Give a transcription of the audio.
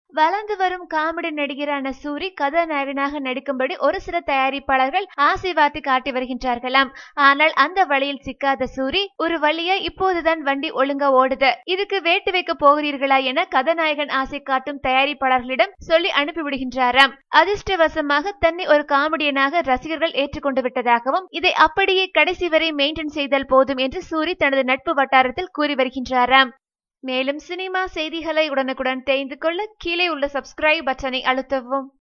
வளர்ந்து வரும் காமெடி நடிகரான சூரி கதாநாயகனாக நடிக்கும்படி ஒரு சில தயாரிப்பாளர்கள் ஆசை வார்த்தை காட்டி வருகின்றார்களாம். ஆனால் அந்த வழியில் சிக்காத சூரி ஒரு வழியா இப்போதுதான் வண்டி ஒழுங்கா ஓடுது, இதுக்கு வேட்டு வைக்க போகிறீர்களா என கதாநாயகன் ஆசை காட்டும் தயாரிப்பாளர்களிடம் சொல்லி அனுப்பிவிடுகின்றாராம். அதிர்ஷ்டவசமாக தன்னை ஒரு காமெடியனாக ரசிகர்கள் ஏற்றுக்கொண்டு விட்டதாகவும் இதை அப்படியே கடைசி வரை மெயின்டைன் செய்தால் போதும் என்று சூரி தனது நட்பு வட்டாரத்தில் கூறி வருகின்றாராம். மேலும் சினிமா செய்திகளை உடனுக்குடன் தெரிந்து கொள்ள கீழே உள்ள சப்ஸ்கிரைப் பட்டனை அழுத்தவும்.